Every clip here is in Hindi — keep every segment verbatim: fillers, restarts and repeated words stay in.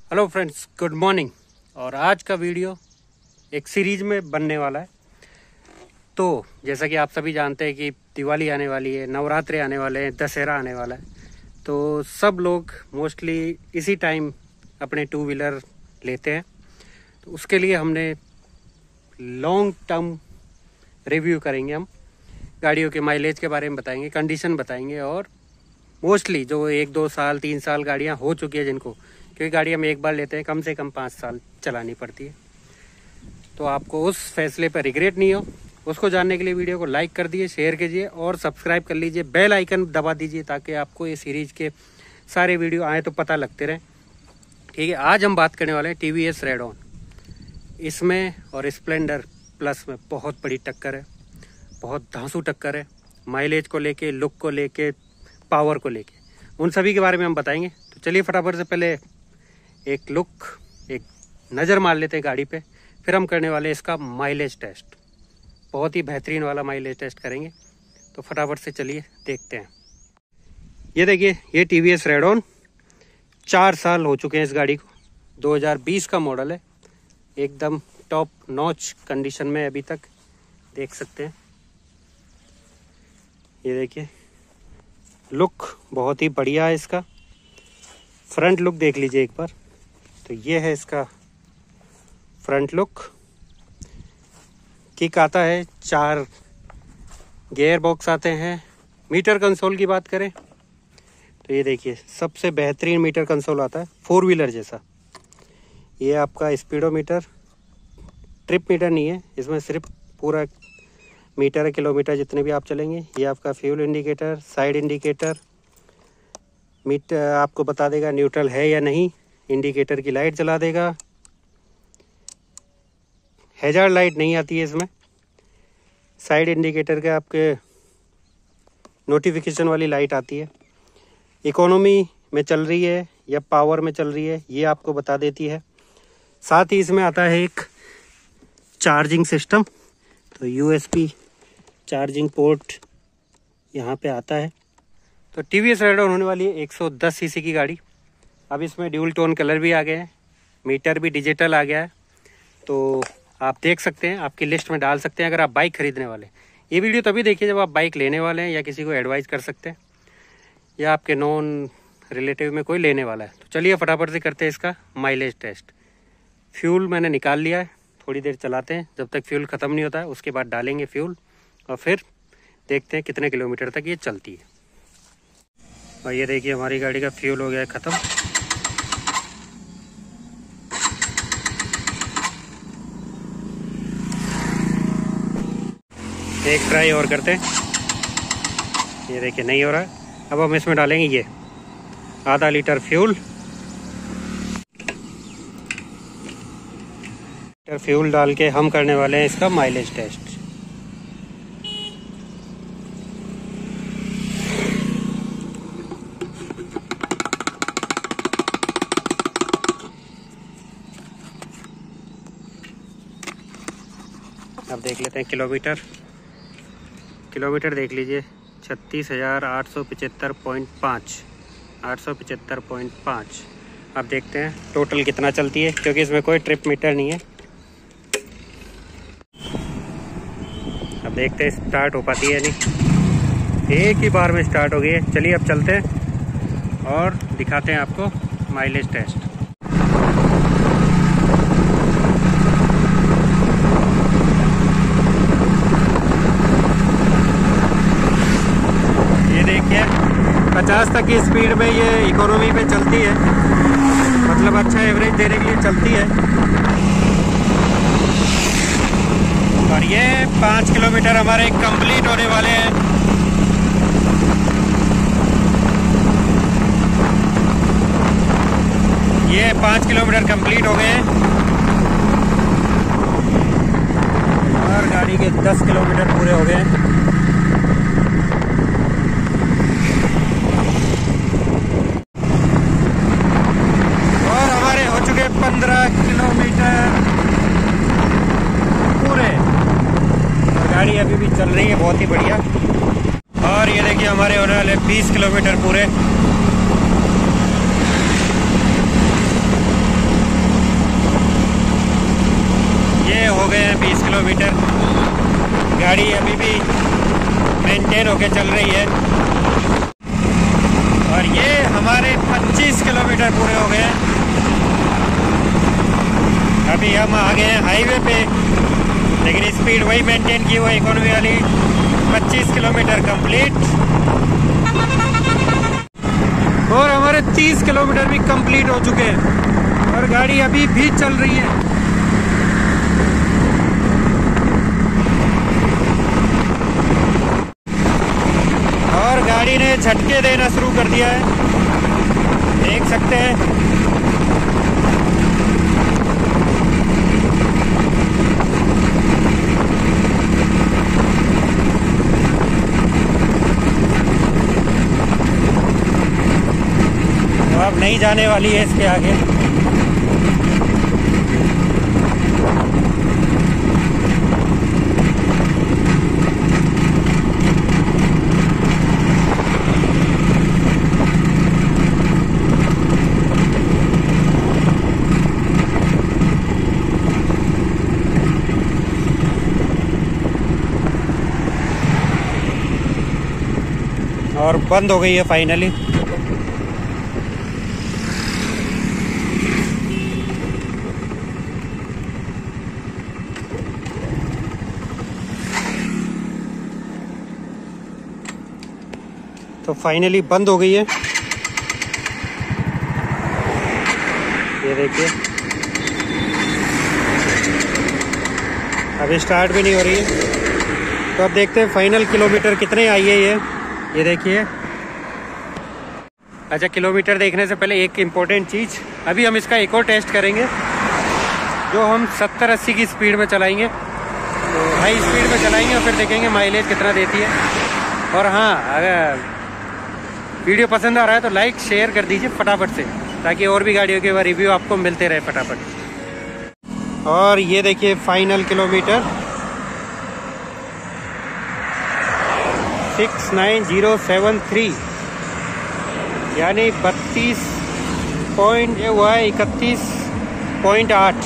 Hello friends, good morning. और आज का वीडियो एक सीरीज में बनने वाला है। तो जैसा कि आप सभी जानते हैं कि दिवाली आने वाली है, नवरात्रे आने वाले हैं, दशहरा आने वाला है। तो सब लोग मोस्टली इसी टाइम अपने टू व्हीलर लेते हैं। तो उसके लिए हमने लॉन्ग टर्म रिव्यू करेंगे। हम गाड़ियों के माइलेज के बारे में बताएंगे, कंडीशन बताएंगे, और मोस्टली जो एक दो साल तीन साल गाड़ियाँ हो चुकी है जिनको, क्योंकि गाड़ी हम एक बार लेते हैं कम से कम पाँच साल चलानी पड़ती है, तो आपको उस फैसले पर रिग्रेट नहीं हो। उसको जानने के लिए वीडियो को लाइक कर दीजिए, शेयर कीजिए और सब्सक्राइब कर लीजिए। बेल आइकन दबा दीजिए ताकि आपको ये सीरीज के सारे वीडियो आए तो पता लगते रहे। ठीक है, आज हम बात करने वाले हैं टी वी एस रेडॉन। इसमें और स्प्लेंडर प्लस में बहुत बड़ी टक्कर है, बहुत धांसू टक्कर है। माइलेज को लेके, लुक को लेके, पावर को लेके, उन सभी के बारे में हम बताएंगे। तो चलिए फटाफट से पहले एक लुक, एक नज़र मार लेते हैं गाड़ी पे, फिर हम करने वाले इसका माइलेज टेस्ट। बहुत ही बेहतरीन वाला माइलेज टेस्ट करेंगे। तो फटाफट से चलिए देखते हैं। ये देखिए, ये टी वी एस रेडॉन, चार साल हो चुके हैं इस गाड़ी को। दो हज़ार बीस का मॉडल है, एकदम टॉप नॉच कंडीशन में अभी तक, देख सकते हैं। ये देखिए, लुक बहुत ही बढ़िया है इसका। फ्रंट लुक देख लीजिए एक बार। तो ये है इसका फ्रंट लुक। किक आता है, चार गियर बॉक्स आते हैं। मीटर कंसोल की बात करें तो ये देखिए, सबसे बेहतरीन मीटर कंसोल आता है, फोर व्हीलर जैसा। ये आपका स्पीडोमीटर, ट्रिप मीटर नहीं है इसमें, सिर्फ पूरा मीटर है, किलोमीटर जितने भी आप चलेंगे। ये आपका fuel indicator, side indicator, meter आपको बता देगा न्यूट्रल है या नहीं। इंडिकेटर की लाइट जला देगा। हैजार्ड लाइट नहीं आती है इसमें। साइड इंडिकेटर के आपके नोटिफिकेशन वाली लाइट आती है। इकोनॉमी में चल रही है या पावर में चल रही है, ये आपको बता देती है। साथ ही इसमें आता है एक चार्जिंग सिस्टम। तो U S B charging port यहाँ पे आता है। तो टी वी एस रेडॉन होने वाली है एक सौ दस सीसी की गाड़ी। अब इसमें ड्यूल टोन कलर भी आ गए हैं, मीटर भी डिजिटल आ गया है। तो आप देख सकते हैं, आपकी लिस्ट में डाल सकते हैं अगर आप बाइक खरीदने वाले। ये वीडियो तभी देखिए जब आप बाइक लेने वाले हैं या किसी को एडवाइस कर सकते हैं, या आपके नॉन रिलेटिव में कोई लेने वाला है। तो चलिए फटाफट से करते हैं इसका माइलेज टेस्ट। फ्यूल मैंने निकाल लिया है, थोड़ी देर चलाते हैं जब तक फ्यूल ख़त्म नहीं होता है, उसके बाद डालेंगे फ्यूल और फिर देखते हैं कितने किलोमीटर तक ये चलती है। और ये देखिए, हमारी गाड़ी का फ्यूल हो गया है ख़त्म। एक ट्राई और करते हैं। ये देखिए, नहीं हो रहा है। अब हम इसमें डालेंगे ये आधा लीटर फ्यूल। लीटर फ्यूल डाल के हम करने वाले हैं इसका माइलेज टेस्ट। अब देख लेते हैं किलोमीटर। किलोमीटर देख लीजिए, छत्तीस हज़ार आठ सौ पचहत्तर पॉइंट पाँच आठ सौ पचहत्तर पॉइंट पाँच। अब देखते हैं टोटल कितना चलती है, क्योंकि इसमें कोई ट्रिप मीटर नहीं है। अब देखते हैं स्टार्ट हो पाती है नहीं। एक ही बार में स्टार्ट हो गई है। चलिए अब चलते हैं और दिखाते हैं आपको माइलेज टेस्ट। पचास तक की स्पीड में ये इकोनॉमी पे चलती है, मतलब अच्छा एवरेज देने के लिए चलती है। और ये पाँच किलोमीटर हमारे कंप्लीट होने वाले हैं। ये पाँच किलोमीटर कंप्लीट हो गए और गाड़ी के दस किलोमीटर पूरे हो गए। पंद्रह किलोमीटर पूरे, और गाड़ी अभी भी चल रही है बहुत ही बढ़िया। और ये देखिए, हमारे होने वाले बीस किलोमीटर पूरे। हो गए हैं बीस किलोमीटर। गाड़ी अभी भी मेंटेन होके चल रही है और ये हमारे पच्चीस किलोमीटर पूरे हो गए हैं। अभी हम आ गए हैं हाईवे पे, लेकिन स्पीड वही मेंटेन की हुई इकोनॉमी वाली, पच्चीस किलोमीटर कंप्लीट। और हमारे तीस किलोमीटर भी कंप्लीट हो चुके हैं और गाड़ी अभी भी चल रही है। और गाड़ी ने झटके देना शुरू कर दिया है, देख सकते हैं। तो अब नहीं जाने वाली है इसके आगे। और बंद हो गई है फाइनली। तो फाइनली बंद हो गई है, ये देखिए। अभी स्टार्ट भी नहीं हो रही है। तो अब देखते हैं फाइनल किलोमीटर कितने आई है ये ये देखिए। अच्छा, किलोमीटर देखने से पहले एक इम्पोर्टेंट चीज़, अभी हम इसका एक और टेस्ट करेंगे जो हम सत्तर अस्सी की स्पीड में चलाएंगे। तो हाई स्पीड में चलाएंगे और फिर देखेंगे माइलेज कितना देती है। और हाँ, अगर वीडियो पसंद आ रहा है तो लाइक शेयर कर दीजिए फटाफट से, ताकि और भी गाड़ियों के रिव्यू आपको मिलते रहे फटाफट। और ये देखिए final kilometre six nine zero seven three, यानी बत्तीस पॉइंट ये हुआ है इकतीस पॉइंट आठ।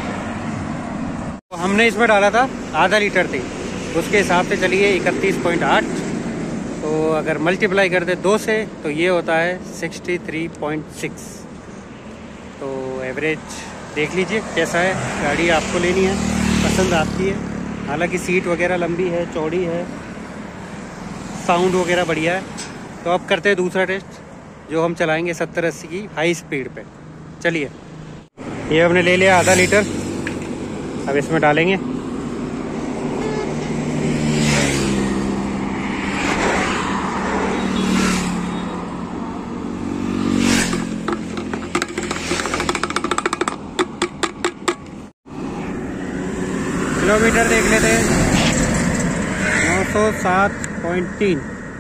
तो हमने इसमें डाला था आधा लीटर थी, उसके हिसाब से चलिए इकतीस पॉइंट आठ। तो अगर मल्टीप्लाई कर दे दो से तो ये होता है सिक्सटी थ्री पॉइंट सिक्स। तो एवरेज देख लीजिए कैसा है। गाड़ी आपको लेनी है, पसंद आपकी है। हालांकि सीट वगैरह लंबी है, चौड़ी है, साउंड वगैरह बढ़िया है। तो अब करते हैं दूसरा टेस्ट जो हम चलाएंगे सत्तर अस्सी की हाई स्पीड पे। चलिए, ये हमने ले लिया आधा लीटर, अब इसमें डालेंगे। किलोमीटर देख लेते हैं, नौ सौ सात पॉइंट तीन।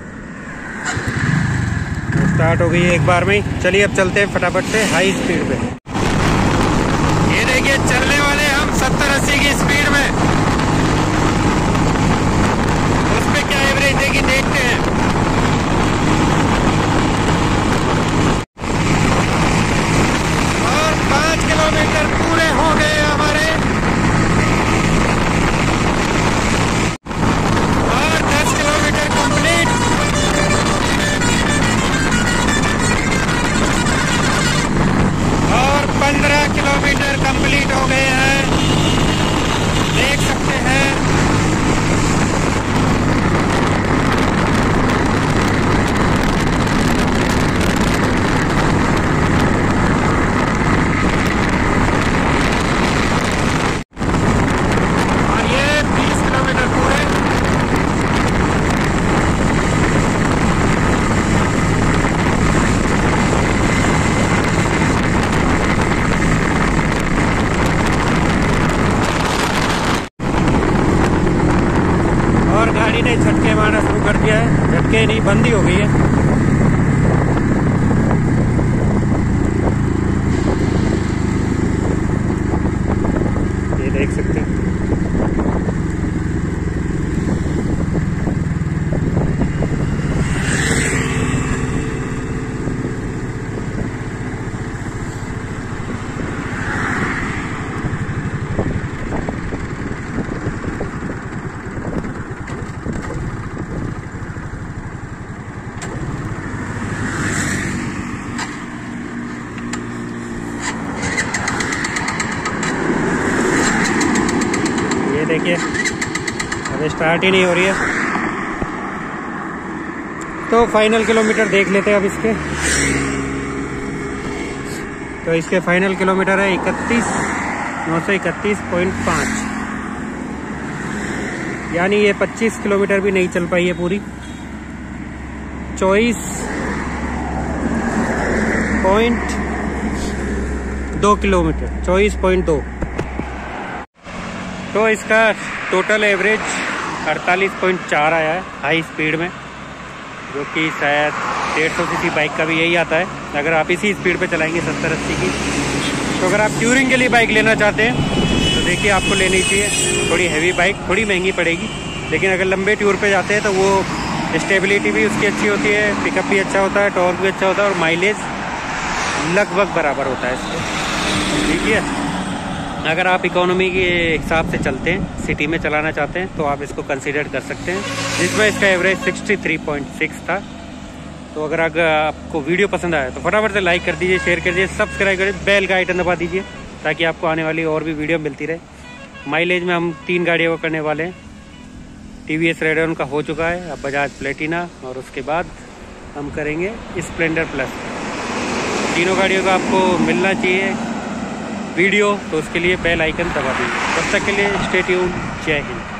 स्टार्ट हो गई है एक बार में ही। चलिए अब चलते हैं फटाफट से हाई स्पीड पे। ये देखिए चलने वाले हम सत्तर अस्सी की स्पीड में, उस पे क्या एवरेज देगी देखते हैं। और पाँच किलोमीटर पूरे हो गए हमारे। पंद्रह किलोमीटर कंप्लीट हो गए हैं, देख सकते हैं। और ये बीस किलोमीटर पूरे। गाड़ी ने झटके मारना शुरू कर दिया है, झटके नहीं बंद ही हो गई है। ये देख सकते हैं। देखिए अभी स्टार्ट ही नहीं हो रही है। तो फाइनल किलोमीटर देख लेते हैं अब इसके। तो इसके फाइनल किलोमीटर है इकतीस नौ सौ इकतीस पॉइंट पाँच, यानी ये पच्चीस किलोमीटर भी नहीं चल पाई है पूरी। चौबीस पॉइंट दो किलोमीटर, चौबीस पॉइंट दो। तो इसका टोटल एवरेज अड़तालीस पॉइंट चार आया है हाई स्पीड में, जो कि शायद डेढ़ सौ सी सी बाइक का भी यही आता है अगर आप इसी स्पीड पे चलाएंगे सत्तर अस्सी की। तो अगर आप टूरिंग के लिए बाइक लेना चाहते हैं तो देखिए आपको लेनी चाहिए थोड़ी हैवी बाइक, थोड़ी महंगी पड़ेगी, लेकिन अगर लंबे टूर पे जाते हैं तो वो स्टेबिलिटी भी उसकी अच्छी होती है, पिकअप भी अच्छा होता है, टॉर्क भी अच्छा होता है और माइलेज लगभग बराबर होता है इसको। ठीक है, अगर आप इकोनॉमी के हिसाब से चलते हैं, सिटी में चलाना चाहते हैं तो आप इसको कंसीडर कर सकते हैं, जिसमें इसका एवरेज तिरसठ पॉइंट छह था। तो अगर अगर आपको वीडियो पसंद आया तो फटाफट से लाइक कर दीजिए, शेयर कर दीजिए, सब्सक्राइब करिए, बेल का आइकन दबा दीजिए ताकि आपको आने वाली और भी वीडियो मिलती रहे। माइलेज में हम तीन गाड़ियों को करने वाले हैं। टी वी एस रेडॉन का हो चुका है, अब बजाज प्लेटिना, और उसके बाद हम करेंगे स्प्लेंडर प्लस। तीनों गाड़ियों का आपको मिलना चाहिए वीडियो, तो उसके लिए बेल आइकन दबा दीजिए। तब तक के लिए स्टे ट्यून, जय हिंद।